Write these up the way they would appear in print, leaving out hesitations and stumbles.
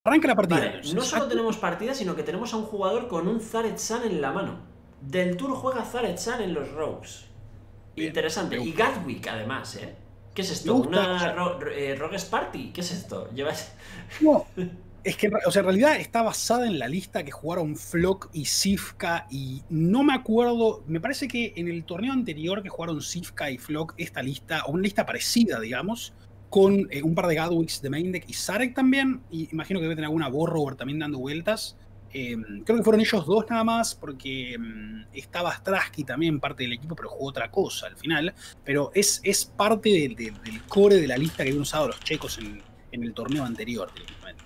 Arranca la partida. Vale, no solo tenemos partida, sino que tenemos a un jugador con un Zareth-san en la mano. Del Tour juega Zareth-san en los Rogues. Bien, Interesante. me Y gusta. Gatwick, además, ¿eh? ¿Qué es Me esto? gusta. ¿Una Rogues Party? ¿Qué es esto? ¿Llevas...? No, es que o sea, en realidad está basada en la lista que jugaron Flock y Sivka y no me acuerdo, me parece que en el torneo anterior que jugaron Sivka y Flock, esta lista, o una lista parecida, digamos, con un par de Gadwicks de main deck y Sarek también, y imagino que debe tener alguna Borrower también dando vueltas. Creo que fueron ellos dos nada más, porque estaba Strasky también parte del equipo, pero jugó otra cosa al final. Pero es parte del core de la lista que habían usado los checos en el torneo anterior, directamente.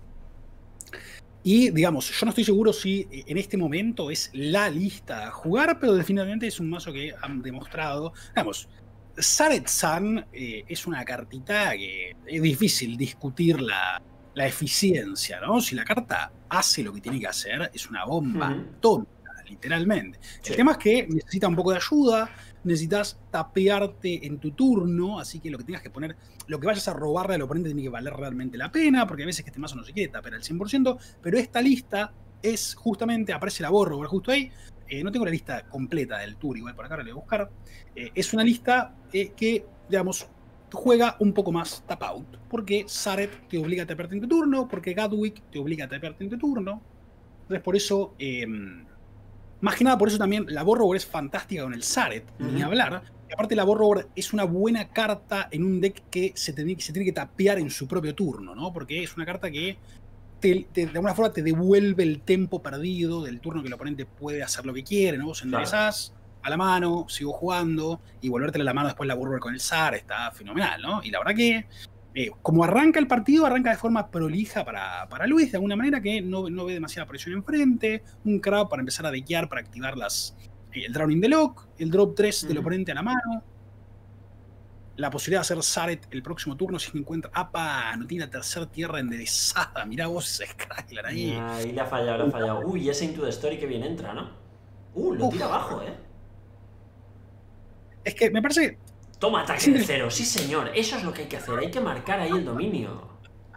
Y, digamos, yo no estoy seguro si en este momento es la lista a jugar, pero definitivamente es un mazo que han demostrado. Digamos, Zareth-san es una cartita que es difícil discutir la eficiencia, ¿no? Si la carta hace lo que tiene que hacer, es una bomba tonta, literalmente. El Sí. tema es que necesita un poco de ayuda, necesitas tapearte en tu turno, así que lo que tengas que poner, lo que vayas a robarle al oponente tiene que valer realmente la pena, porque a veces que este mazo no se quiere tapear al 100%, pero esta lista es justamente, aparece la borro justo ahí, no tengo la lista completa del tour, igual por acá la voy a buscar, es una lista que, digamos, juega un poco más tap out, porque Zareth te obliga a tapearte en tu turno, porque Gatwick te obliga a tapearte en tu turno, entonces por eso... más que nada por eso también la Borrower es fantástica con el Zareth, ni hablar. Y aparte la Borrower es una buena carta en un deck que se tiene que tapear en su propio turno, ¿no? Porque es una carta que de alguna forma te devuelve el tempo perdido del turno que el oponente puede hacer lo que quiere, ¿no? Vos Claro. enderezás a la mano, sigo jugando, y volvértela a la mano después la Borrower con el Zareth, está fenomenal, ¿no? Y la verdad que como arranca el partido, arranca de forma prolija para Luis, de alguna manera que no ve demasiada presión enfrente, un crowd para empezar a dequear, para activar el Drowning the Lock, el drop 3 del oponente a la mano, la posibilidad de hacer Zareth el próximo turno si encuentra, ¡apa! No tiene la tercera tierra enderezada, mirá vos ese Skylar ahí. Ahí le ha fallado, le ha fallado. Uy, ese Into the Story que bien entra, ¿no? Lo tira Uf, abajo, ¿eh? es que me parece que Toma es ataque de cero, sí señor. Eso es lo que hay que hacer, hay que marcar ahí el dominio.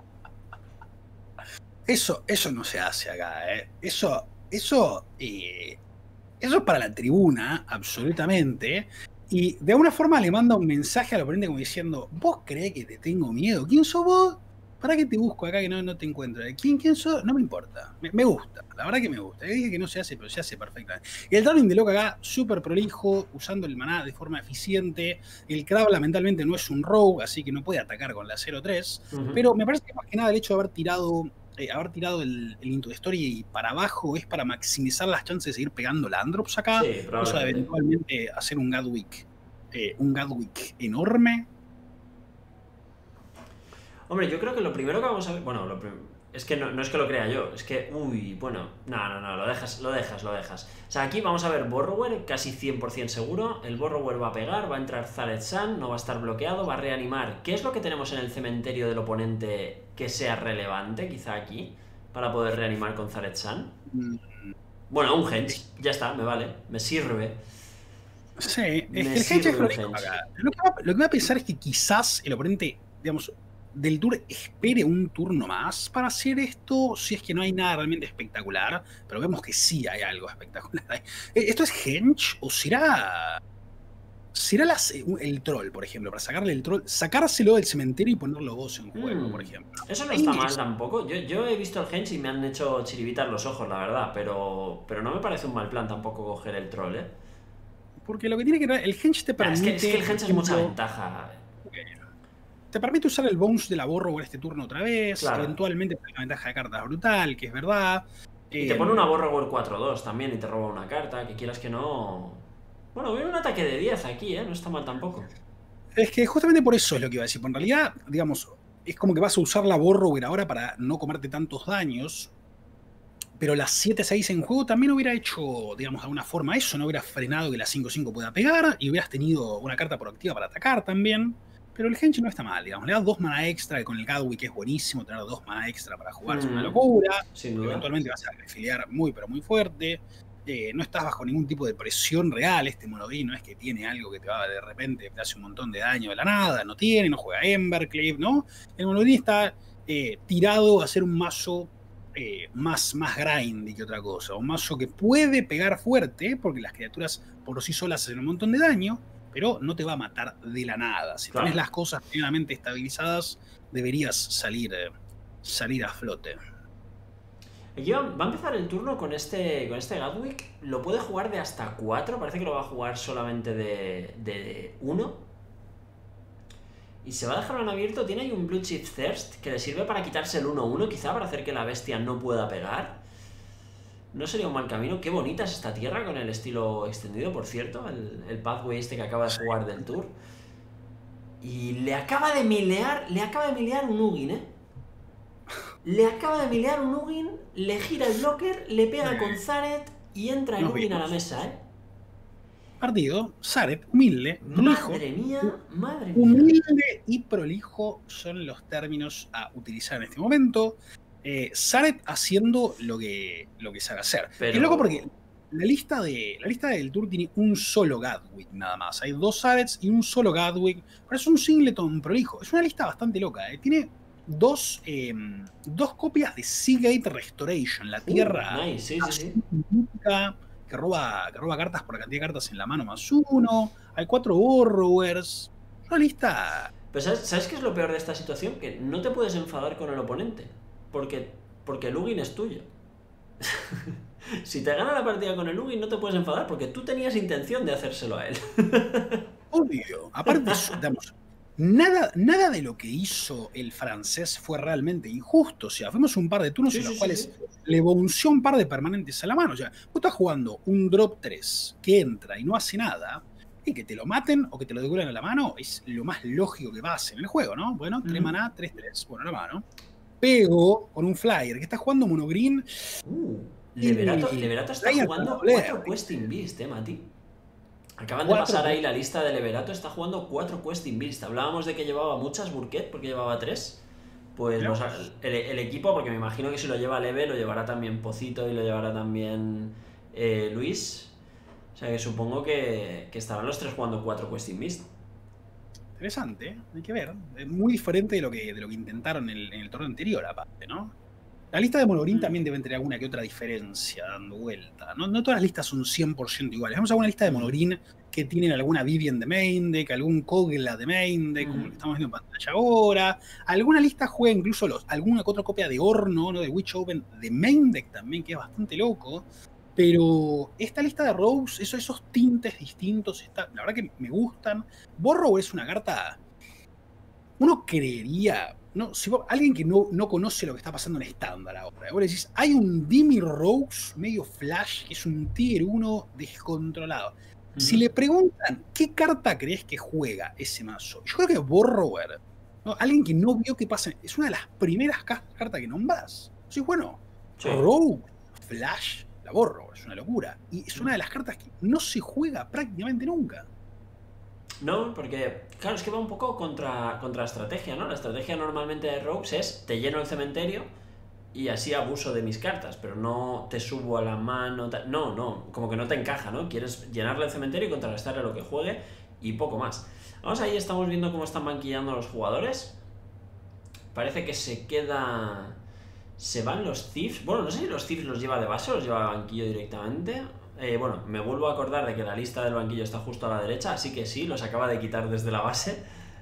eso no se hace acá, ¿eh? Eso es para la tribuna, absolutamente. Y de alguna forma le manda un mensaje al oponente como diciendo, ¿vos creés que te tengo miedo? ¿Quién sos vos? ¿Para qué te busco acá que no te encuentro? ¿Quién sos? No me importa. Me gusta, la verdad que me gusta. Dije que no se hace, pero se hace perfectamente. Y el Darwin de Loca acá, súper prolijo, usando el maná de forma eficiente. El Crab lamentablemente no es un rogue, así que no puede atacar con la 0-3. Pero me parece que más que nada el hecho de haber tirado el Into the Story y para abajo es para maximizar las chances de seguir pegando Landrops acá, Sí, cosa de probablemente. eventualmente hacer un Gadwick enorme. Hombre, yo creo que lo primero que vamos a ver. Bueno, es que no es que lo crea yo, es que. Uy, bueno. No, lo dejas, lo dejas, lo dejas. O sea, aquí vamos a ver Borrower, casi 100% seguro. El Borrower va a pegar, va a entrar Zareth-san, no va a estar bloqueado, va a reanimar. ¿Qué es lo que tenemos en el cementerio del oponente que sea relevante, quizá aquí? Para poder reanimar con Zareth-san. Mm, Bueno, un es- Henge, ya está, me vale, me sirve. Sí, es Me que el Henge es sirve un prolijo Henge. acá. Lo que va a pensar es que quizás el oponente, digamos, del tour espere un turno más para hacer esto, si es que no hay nada realmente espectacular, pero vemos que sí hay algo espectacular ahí. ¿Esto es Henge o será el troll, por ejemplo, para sacarle el troll, sacárselo del cementerio y ponerlo vos en juego, por ejemplo? Eso no está Ahí mal tampoco. Yo he visto el Henge y me han hecho chirivitar los ojos, la verdad. Pero no me parece un mal plan tampoco coger el troll, ¿eh? porque lo que tiene que el Henge te Nah, es que permite, el por Henge es mucha ejemplo, ventaja. te permite usar el bounce de la Borrower este turno otra vez, Claro. eventualmente te da una ventaja de cartas brutal, que es verdad. Y te pone una Eh, Borrower 4-2 también y te roba una carta, que quieras que no. Bueno, viene un ataque de 10 aquí, ¿eh? No está mal tampoco. es que justamente por eso es lo que iba a decir. Porque en realidad, digamos, es como que vas a usar la Borrower ahora para no comerte tantos daños, pero la 7-6 en juego también hubiera hecho, digamos, de alguna forma eso, no hubiera frenado que la 5-5 pueda pegar y hubieras tenido una carta proactiva para atacar también. Pero el Henge no está mal, digamos. Le das 2 mana extra, con el Gadwick es buenísimo tener 2 mana extra para jugar, es una locura. Sin Porque duda. eventualmente vas a refiliar muy, pero muy fuerte. No estás bajo ningún tipo de presión real. Este Monodí no es que tiene algo que te va de repente, te hace un montón de daño de la nada. No tiene, no juega Embercleave, ¿no? El Monodí está tirado a ser un mazo más grindy que otra cosa. Un mazo que puede pegar fuerte, porque las criaturas por sí solas hacen un montón de daño, pero no te va a matar de la nada. Si Claro. tenés las cosas plenamente estabilizadas, deberías salir a flote. Aquí va a empezar el turno con este Gatwick. Lo puede jugar de hasta 4. Parece que lo va a jugar solamente de 1. Y se va a dejarlo en abierto. Tiene ahí un Blue Chip Thirst que le sirve para quitarse el 1-1, quizá para hacer que la bestia no pueda pegar. No sería un mal camino. Qué bonita es esta tierra con el estilo extendido, por cierto. El pathway este que acaba de jugar del tour. Y le acaba de milear un Ugin, ¿eh? Le acaba de milear un Ugin, le gira el blocker, le pega con Zaret y entra el Nos Ugin a la vimos. mesa, ¿eh? Partido, Zaret, humilde, prolijo. Madre mía. Humilde y prolijo son los términos a utilizar en este momento. Zaret haciendo lo que sabe hacer. Pero... Es loco porque la lista del tour tiene un solo Gatwick nada más. Hay 2 Zarets y un solo Gatwick. Pero es un singleton prolijo. Es una lista bastante loca. Tiene dos copias de Seagate Restoration, la tierra nice, sí. que roba cartas por la cantidad de cartas en la mano +1. Hay 4 Borrowers. Una lista... Pero ¿sabes qué es lo peor de esta situación? Que no te puedes enfadar con el oponente. Porque el Ugin es tuyo. Si te gana la partida con el Ugin no te puedes enfadar porque tú tenías intención de hacérselo a él. Obvio. Aparte, digamos, nada de lo que hizo el francés fue realmente injusto. O sea, fuimos un par de turnos en los cuales le bonció un par de permanentes a la mano. O sea, vos estás jugando un drop 3 que entra y no hace nada, y que te lo maten o que te lo devuelvan a la mano es lo más lógico que pase en el juego, ¿no? Bueno, 3 maná, 3-3, bueno, a la mano. Pego con un flyer que está jugando monogreen. Leverato está jugando 4 Questing Beast, Mati. Acaban de pasar ahí la lista de Leverato, está jugando 4 Questing Beast. Hablábamos de que llevaba muchas Burket porque llevaba 3. Pues el equipo, porque me imagino que si lo lleva Leve, lo llevará también Pocito y lo llevará también Luis. O sea que supongo que estarán los 3 jugando 4 Questing Beast. Interesante, hay que ver. Es muy diferente de lo que intentaron en el torneo anterior, aparte, ¿no? La lista de Monogreen también deben tener alguna que otra diferencia dando vuelta. No todas las listas son 100% iguales. Vamos a una lista de Monogreen que tienen alguna Vivien de main deck, algún Kogla de main deck, como lo que estamos viendo en pantalla ahora. Alguna lista juega incluso alguna que otra copia de Horno, ¿no? De Witch Open de main deck también, que es bastante loco. Pero esta lista de Rogues, esos tintes distintos, la verdad que me gustan. Borrow es una carta... Uno creería... No, si alguien que no conoce lo que está pasando en estándar ahora, vos le decís, hay un Dimir Rogues medio flash, que es un tier 1 descontrolado. Si le preguntan, ¿qué carta crees que juega ese mazo? Yo creo que Borrower, ¿no? Alguien que no vio qué pasa, es una de las primeras cartas que nombrás. Sí, bueno, Rogue, Flash, la Borrower, es una locura. Y es una de las cartas que no se juega prácticamente nunca. No, porque, claro, es que va un poco contra la estrategia, ¿no? La estrategia normalmente de Rogues es, te lleno el cementerio y así abuso de mis cartas, pero no te subo a la mano... No, como que no te encaja, ¿no? Quieres llenarle el cementerio y contrarrestarle lo que juegue y poco más. Vamos, ahí estamos viendo cómo están banquillando los jugadores. Parece que se van los Thieves. Bueno, no sé si los Thieves los lleva de base o los lleva a banquillo directamente. Bueno, me vuelvo a acordar de que la lista del banquillo está justo a la derecha, así que sí, los acaba de quitar desde la base.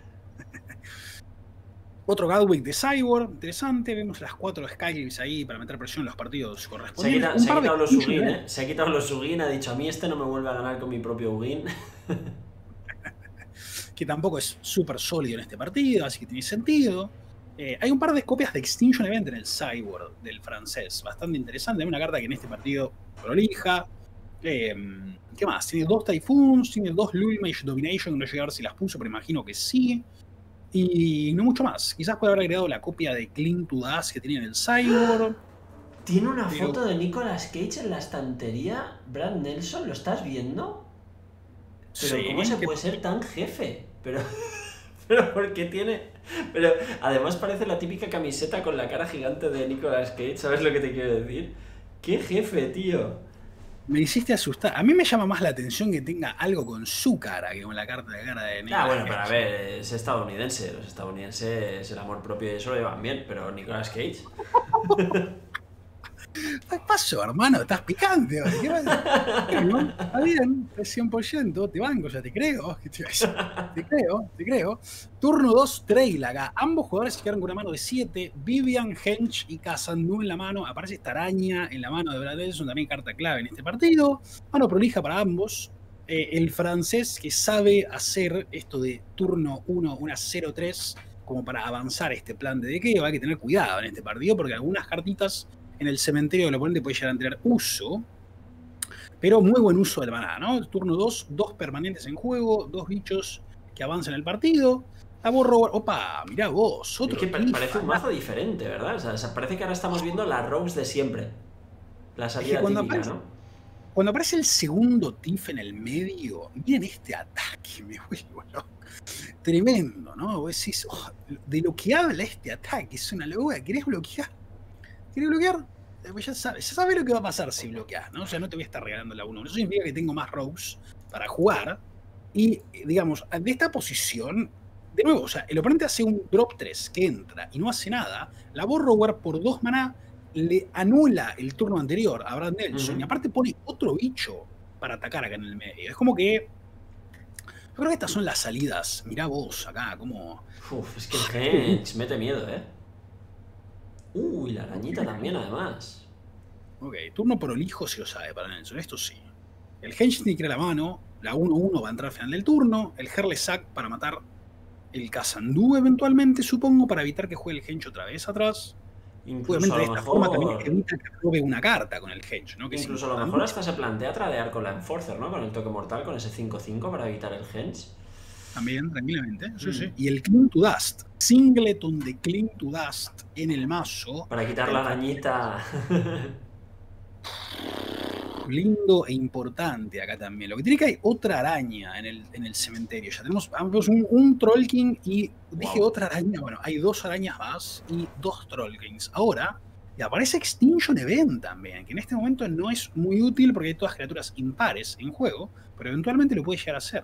Otro Gatwick de Cyborg, interesante. Vemos las 4 Skylines ahí para meter presión en los partidos correspondientes. Se ha quitado los Ugin, ¿eh? Se ha quitado los Ugin, ha dicho, a mí este no me vuelve a ganar con mi propio Ugin. Que tampoco es súper sólido en este partido, así que tiene sentido. Hay un par de copias de Extinction Event en el Cyborg del francés, bastante interesante. Hay una carta que en este partido prolija. ¿Qué más? Tiene 2 Typhoons, tiene 2 Lulmage Domination, no llegué a ver si las puso, pero imagino que sí. Y no mucho más. Quizás puede haber agregado la copia de Cling to Dust que tenía en el Cyborg. Tiene una foto de Nicolas Cage en la estantería. Brad Nelson, ¿lo estás viendo? Pero sí, ¿cómo se puede ser tan jefe? Pero porque tiene... Pero además parece la típica camiseta con la cara gigante de Nicolas Cage, ¿sabes lo que te quiero decir? ¡Qué jefe, tío! Me hiciste asustar. A mí me llama más la atención que tenga algo con su cara que con la carta de cara de Ah, Nicolas bueno, pero a Cage. ver, es estadounidense. Los estadounidenses, el amor propio y eso lo llevan bien, pero Nicolas Cage. ¿Qué pasó, hermano? Estás picante hoy. ¿Qué pasa? Bueno, está bien, es 100%, te banco, ya te creo. ¿Qué te iba a decir? Te creo, te creo. Turno 2, Trail acá. Ambos jugadores se quedaron con una mano de 7. Vivian, Hench y Kazandu en la mano. Aparece esta araña en la mano de Brad Nelson, también carta clave en este partido. Mano prolija para ambos. El francés que sabe hacer esto de turno 1, una 0-3, como para avanzar este plan de dequeo. Hay que tener cuidado en este partido porque algunas cartitas en el cementerio del oponente puede llegar a tener uso, pero muy buen uso del maná, ¿no? Turno 2, dos permanentes en juego, dos bichos que avanzan el partido. La borro. Opa, mirá vos, Es otro que parece tifa. un mazo diferente, ¿verdad? O sea, parece que ahora estamos viendo la Rose de siempre. La Es que salida típica, ¿no? cuando aparece el segundo tif en el medio, miren este ataque, me vuelvo loco. Tremendo, ¿no? Vos decís, oh, de lo que habla este ataque, es una locura. ¿Querés bloquear? ¿Querés bloquear? Pues ya sabes lo que va a pasar si bloqueas, ¿no? O sea, no te voy a estar regalando la 1. Eso significa que tengo más rogues para jugar. Y, digamos, de esta posición, de nuevo, o sea, el oponente hace un drop 3 que entra y no hace nada. La Borrower por 2 maná le anula el turno anterior a Brad Nelson y aparte pone otro bicho para atacar acá en el medio. Es como que. Yo creo que estas son las salidas. Mirá vos acá, como. Uf, es que el Henge mete miedo, ¿eh? Uy, la arañita también, además. Ok, turno prolijo si lo sabe para Nelson, esto sí. El Henge tiene que ir a la mano, la 1-1 va a entrar al final del turno, el Herlesack para matar el Kazandú eventualmente, supongo, para evitar que juegue el Henge otra vez atrás. Incluso Obviamente a de lo esta forma también mejor. evita que robe una carta con el Henge, ¿no? Que es Incluso a lo mejor importante. hasta se plantea tradear con la Enforcer, ¿no? Con el toque mortal, con ese 5-5 para evitar el Henge. También, tranquilamente. Sí, sí. Y el Cling to Dust. Singleton de Cling to Dust en el mazo. Para quitar la arañita. Lindo e importante acá también. Lo que tiene que hay otra araña en el cementerio. Ya tenemos un Trollking y dije Wow. otra araña. Bueno, hay dos arañas más y dos Trollkings. Ahora, y aparece Extinction Event también, que en este momento no es muy útil porque hay todas criaturas impares en juego, pero eventualmente lo puede llegar a ser.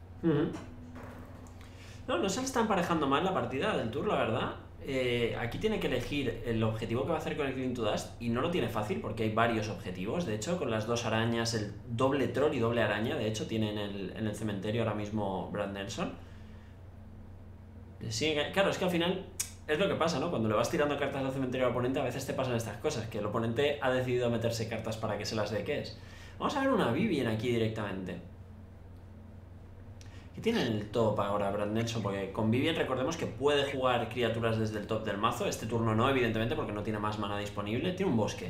No se le está emparejando mal la partida del tour, la verdad. Aquí tiene que elegir el objetivo que va a hacer con el Cling to Dust y no lo tiene fácil porque hay varios objetivos. De hecho, con las dos arañas, el doble troll y doble araña, de hecho, tiene en el cementerio ahora mismo Brad Nelson. Sí, claro, es que al final es lo que pasa, ¿no? Cuando le vas tirando cartas al cementerio al oponente, a veces te pasan estas cosas, que el oponente ha decidido meterse cartas para que se las deques. Vamos a ver una Vivien aquí directamente. ¿Qué tiene en el top ahora Brad Nelson? Porque con Vivien recordemos que puede jugar criaturas desde el top del mazo. Este turno no, evidentemente, porque no tiene más mana disponible. Tiene un bosque.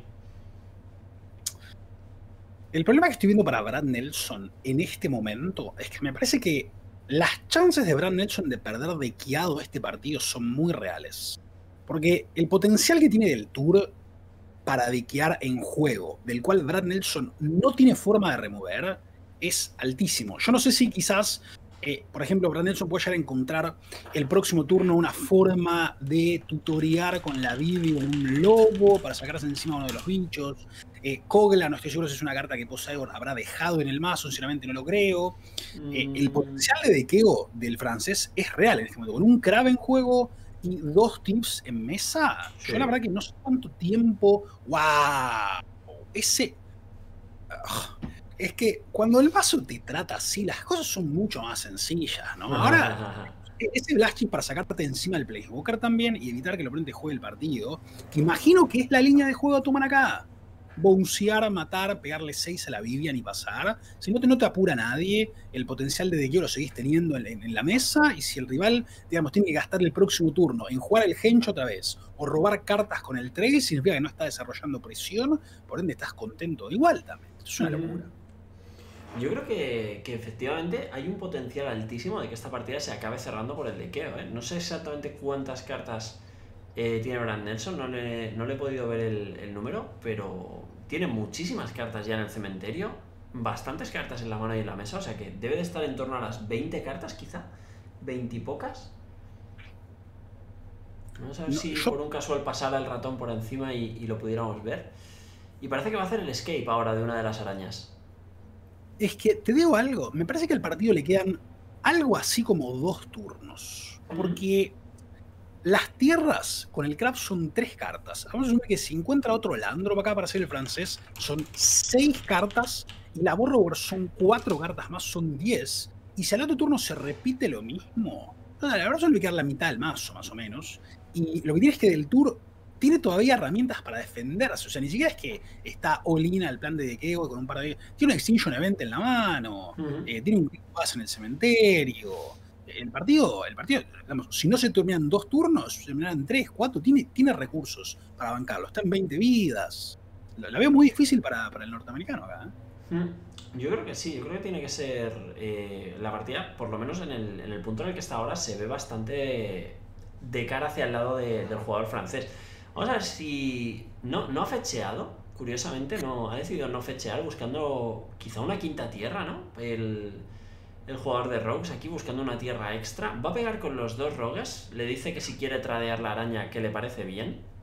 El problema que estoy viendo para Brad Nelson en este momento es que me parece que las chances de Brad Nelson de perder dequeado este partido son muy reales. Porque el potencial que tiene del tour para dequear en juego, del cual Brad Nelson no tiene forma de remover, es altísimo. Yo no sé si quizás, por ejemplo, Brad Nelson puede llegar a encontrar el próximo turno una forma de tutorear con la Vivi o un lobo para sacarse encima uno de los bichos. Kogla, no estoy seguro si es una carta que Poseidon habrá dejado en el mazo, sinceramente no lo creo. El potencial de dequeo del francés es real en este momento. Con un Crab en juego y dos tips en mesa, sí. Yo la verdad que no sé cuánto tiempo. ¡Wow! Ese. Es que cuando el mazo te trata así, las cosas son mucho más sencillas, ¿no? Ahora, ese Blast Chip para sacarte encima del Planeswalker también y evitar que el oponente juegue el partido, que imagino que es la línea de juego a tomar acá. Bouncear, matar, pegarle 6 a la Vivian y pasar. Si no te apura nadie, el potencial de dequeo lo seguís teniendo en la mesa, y si el rival, digamos, tiene que gastar el próximo turno en jugar el Henge otra vez o robar cartas con el trail, significa que no está desarrollando presión, por ende estás contento igual también. Es una locura. Yo creo que efectivamente hay un potencial altísimo de que esta partida se acabe cerrando por el dequeo, ¿eh? No sé exactamente cuántas cartas tiene Brad Nelson, no le he podido ver el número, pero tiene muchísimas cartas ya en el cementerio, bastantes cartas en la mano y en la mesa, o sea que debe de estar en torno a las 20 cartas quizá, 20 y pocas. Vamos a ver si por un casual pasara el ratón por encima y lo pudiéramos ver. y parece que va a hacer el escape ahora de una de las arañas. Es que te digo algo, me parece que al partido le quedan algo así como 2 turnos. Porque las tierras con el craft son 3 cartas. Vamos a asumir que si encuentra otro Landro acá para hacer el francés, son 6 cartas. Y la Borrower son 4 cartas más, son 10. Y si al otro turno se repite lo mismo, la verdad solo le queda la mitad del mazo, más o menos. Y lo que tiene es que del tour tiene todavía herramientas para defenderse. O sea, ni siquiera es que está all-in al plan de Dekeo con un par de... Tiene un Extinction Event en la mano, tiene un Green Pass en el cementerio. El partido, digamos, si no se terminan 2 turnos, se terminan 3, 4, tiene recursos para bancarlo. Está en 20 vidas. La veo muy difícil para el norteamericano acá. Yo creo que sí, yo creo que tiene que ser la partida, por lo menos en el punto en el que está ahora, se ve bastante de cara hacia el lado del jugador francés. Vamos a ver si no ha fecheado, curiosamente, ha decidido no fechear, buscando quizá una quinta tierra, ¿no? El jugador de Rogues aquí buscando una tierra extra. Va a pegar con los 2 Rogues, le dice que si quiere tradear la araña, que le parece bien.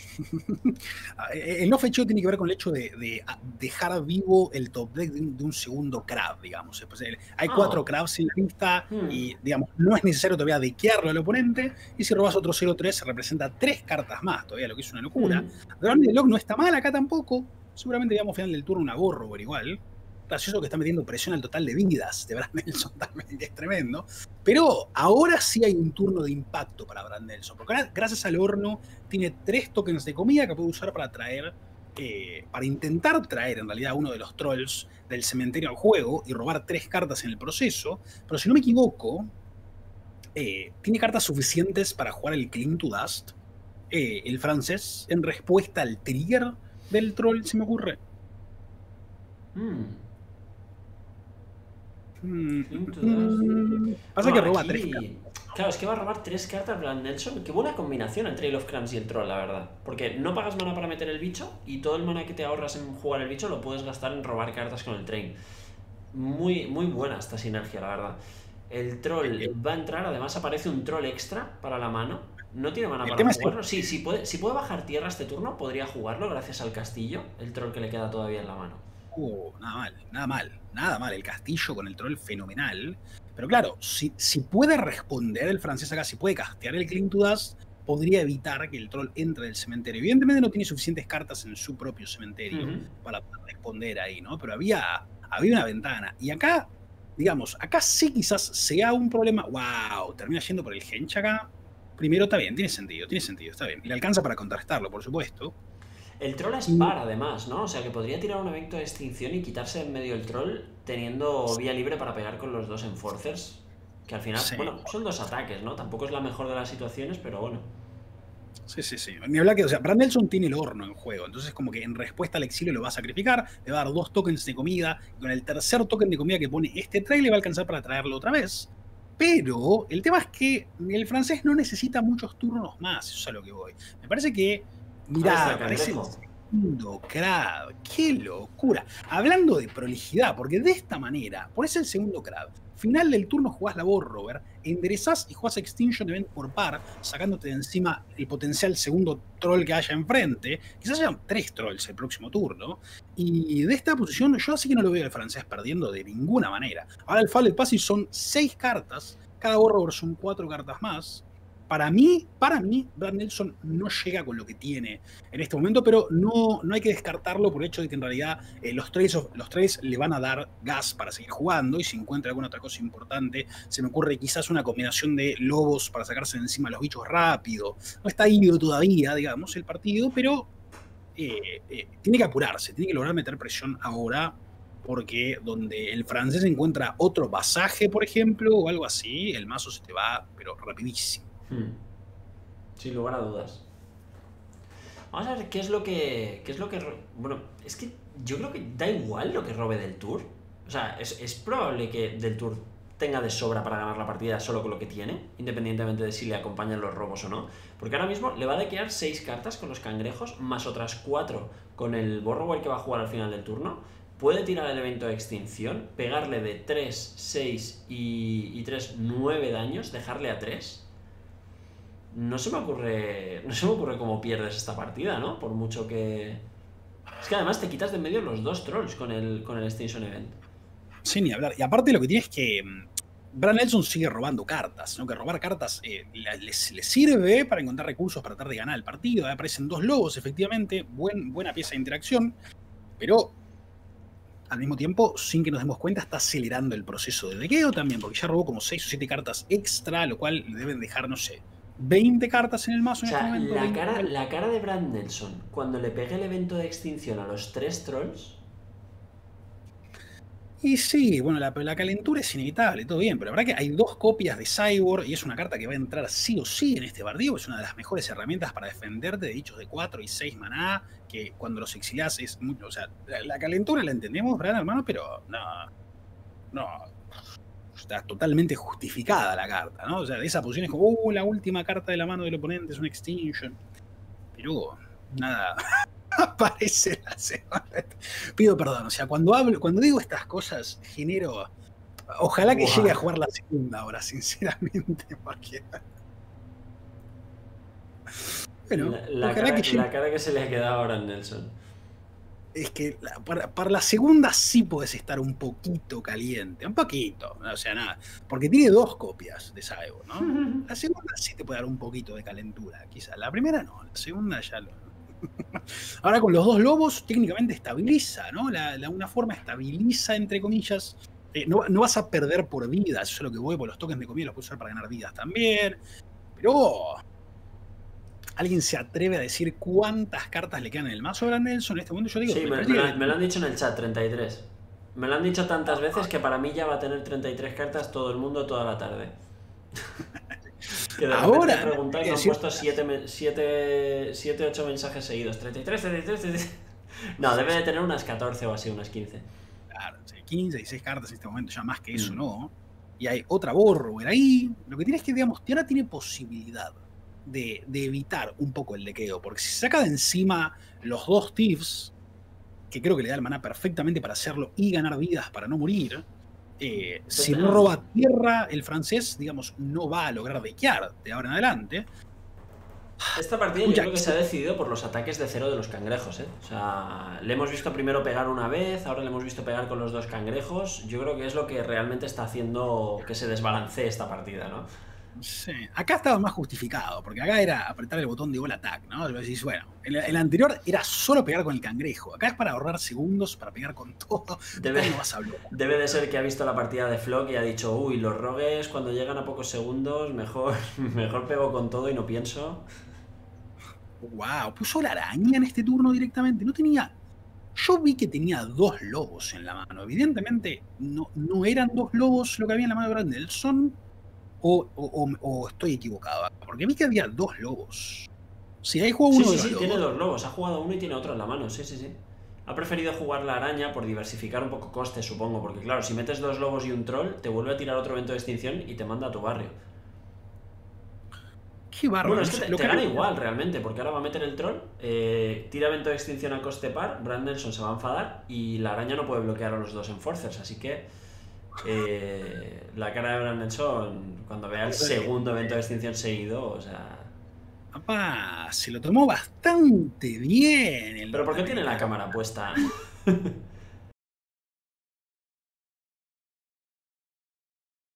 El no fecheo tiene que ver con el hecho de dejar vivo el top deck de un segundo crab, digamos. Pues hay 4 crabs en la lista y, digamos, no es necesario todavía dequearlo al oponente. Y si robas otro 0-3, se representa 3 cartas más todavía, lo que es una locura. Branded Lock no está mal acá tampoco. Seguramente, digamos, final del turno una Borrower igual. Gracioso que está metiendo presión al total de vidas de Brand Nelson también, que es tremendo. Pero ahora sí hay un turno de impacto para Brand Nelson, porque ahora, gracias al horno, tiene 3 tokens de comida que puede usar para traer, para intentar traer en realidad uno de los trolls del cementerio al juego y robar 3 cartas en el proceso. Pero si no me equivoco, tiene cartas suficientes para jugar el Cling to Dust, el francés, en respuesta al trigger del troll, se me ocurre. Pasa que roba 3 cartas. Claro, es que va a robar 3 cartas Brand Nelson. Qué buena combinación entre Trail of Crumbs y el troll, la verdad. Porque no pagas mana para meter el bicho y todo el mana que te ahorras en jugar el bicho lo puedes gastar en robar cartas con el train. Muy, muy buena esta sinergia, la verdad. El troll va a entrar, además aparece un troll extra para la mano. No tiene mana para jugarlo. Sí, si puede bajar tierra este turno, podría jugarlo gracias al castillo. El troll que le queda todavía en la mano. Nada mal. El castillo con el troll fenomenal. Pero claro, si puede responder el francés acá, si puede castear el Cling to Dust, podría evitar que el troll entre del cementerio. Evidentemente no tiene suficientes cartas en su propio cementerio para poder responder ahí, ¿no? Pero había una ventana. Y acá, digamos, acá sí quizás sea un problema. ¡Wow! Termina yendo por el Hench acá. Primero está bien, tiene sentido, está bien. Y le alcanza para contrarrestarlo, por supuesto. El troll es par, además, ¿no? O sea, que podría tirar un evento de extinción y quitarse en medio el troll, teniendo vía libre para pegar con los 2 enforcers. Que al final, bueno, son 2 ataques, ¿no? Tampoco es la mejor de las situaciones, pero bueno. Sí. Ni hablar que, o sea, Brand Nelson tiene el horno en juego, entonces como que en respuesta al exilio lo va a sacrificar, le va a dar 2 tokens de comida, y con el tercer token de comida que pone este trail le va a alcanzar para traerlo otra vez. Pero el tema es que el francés no necesita muchos turnos más, eso es a lo que voy. Me parece que, mirá, parece el segundo crab, qué locura. Hablando de prolijidad, porque de esta manera, por eso el segundo crab, final del turno jugás la Borrower, enderezás y jugás Extinction Event por par, sacándote de encima el potencial segundo troll que haya enfrente. Quizás hayan 3 trolls el próximo turno. Y de esta posición yo así que no lo veo al francés perdiendo de ninguna manera. Ahora el Fable Passage son 6 cartas, cada Borrower son 4 cartas más. Para mí, Brand Nelson no llega con lo que tiene en este momento, pero no hay que descartarlo por el hecho de que en realidad los trades le van a dar gas para seguir jugando y si encuentra alguna otra cosa importante, se me ocurre quizás una combinación de lobos para sacarse de encima los bichos rápido. No está ido todavía, digamos, el partido, pero tiene que apurarse, tiene que lograr meter presión ahora, porque donde el francés encuentra otro pasaje, por ejemplo, o algo así, el mazo se te va, pero rapidísimo. Sin lugar a dudas. Vamos a ver qué es lo que... Bueno, es que yo creo que da igual lo que robe del Tour. O sea, es probable que del Tour tenga de sobra para ganar la partida solo con lo que tiene, independientemente de si le acompañan los robos o no. Porque ahora mismo le va a dequear 6 cartas con los cangrejos, más otras 4 con el Borrower que va a jugar al final del turno. Puede tirar el evento de extinción, pegarle de 3, 6 y 3, 9 daños, dejarle a 3. No se me ocurre cómo pierdes esta partida, ¿no? Por mucho que Es que además te quitas de en medio los dos trolls con el Extinction Event. Sí, ni hablar. Y aparte lo que tiene es que Bran Nelson sigue robando cartas, ¿no? Que robar cartas les sirve para encontrar recursos para tratar de ganar el partido. Aparecen 2 lobos, efectivamente, buena pieza de interacción, pero al mismo tiempo, sin que nos demos cuenta, está acelerando el proceso de dequeo también, porque ya robó como 6 o 7 cartas extra, lo cual le deben dejar, no sé, 20 cartas en el mazo en este momento. La cara de Bran Nelson, cuando le pegue el evento de extinción a los 3 trolls. Y sí, bueno, la calentura es inevitable, todo bien, pero la verdad que hay 2 copias de Cyborg y es una carta que va a entrar sí o sí en este partido. Es una de las mejores herramientas para defenderte de bichos de 4 y 6 maná, que cuando los exilias es mucho. O sea, la calentura la entendemos, Bran, hermano, pero no. Está totalmente justificada la carta, ¿no? O sea, de esa posición es como, la última carta de la mano del oponente es un Extinction. Pero nada. Aparece la semana. Pido perdón, o sea, cuando digo estas cosas, genero. Ojalá que llegue a jugar la segunda ahora, sinceramente, porque. Bueno, la cara que se le ha quedado ahora a Nelson. Es que para la segunda sí puedes estar un poquito caliente, un poquito, o sea, nada, porque tiene 2 copias de Cyborg, ¿no? La segunda sí te puede dar un poquito de calentura, quizás. La primera no, la segunda ya lo. Ahora con los 2 lobos técnicamente estabiliza, ¿no? Una forma estabiliza, entre comillas. No vas a perder por vidas, eso es lo que voy, porque los tokens de comida los puedes usar para ganar vidas también. Pero ¿alguien se atreve a decir cuántas cartas le quedan en el mazo a Bran Nelson en este momento? Yo digo, sí, me lo han dicho en el chat, 33. Me lo han dicho tantas veces que para mí ya va a tener 33 cartas todo el mundo toda la tarde. Que de repente te preguntáis, me han puesto 7, 8 mensajes seguidos. 33, 33, 33. No, debe de tener unas 14 o así, unas 15. Claro, 15, 16 cartas en este momento, ya más que eso, ¿no? Y hay otra Borrower ahí. Lo que tiene es que, digamos, Tiara tiene posibilidad de evitar un poco el dequeo, porque si se saca de encima los 2 Thieves, que creo que le da el maná perfectamente para hacerlo y ganar vidas para no morir, si no roba tierra, el francés, digamos, no va a lograr dequear de ahora en adelante. Esta partida yo creo que se ha decidido por los ataques de 0 de los cangrejos, ¿eh? O sea, le hemos visto primero pegar una vez, ahora le hemos visto pegar con los 2 cangrejos. Yo creo que es lo que realmente está haciendo que se desbalancee esta partida, ¿no? Sí, acá estaba más justificado, porque acá era apretar el botón de all attack, ¿no? Decís, bueno, en el anterior era solo pegar con el cangrejo, acá es para ahorrar segundos, para pegar con todo. Debe de ser que ha visto la partida de Flock y ha dicho, uy, los rogues cuando llegan a pocos segundos, mejor pego con todo y no pienso. Wow, puso la araña en este turno directamente, no tenía. Yo vi que tenía 2 lobos en la mano, evidentemente no eran 2 lobos lo que había en la mano de Bran Nelson. O estoy equivocado, porque vi que había 2 lobos. Si ahí jugó uno de los lobos. Tiene 2 lobos, ha jugado uno y tiene otro en la mano, sí. Ha preferido jugar la araña por diversificar un poco costes, supongo, porque claro, si metes 2 lobos y un troll, te vuelve a tirar otro evento de extinción y te manda a tu barrio. Qué bárbaro. Bueno, es que te gana igual realmente, porque ahora va a meter el troll, tira evento de extinción a coste par, Bran Nelson se va a enfadar y la araña no puede bloquear a los 2 enforcers, así que la cara de Bran Nelson cuando vea el segundo evento de extinción seguido, o sea... Papá, se lo tomó bastante bien. ¿Pero por qué tiene la cámara puesta?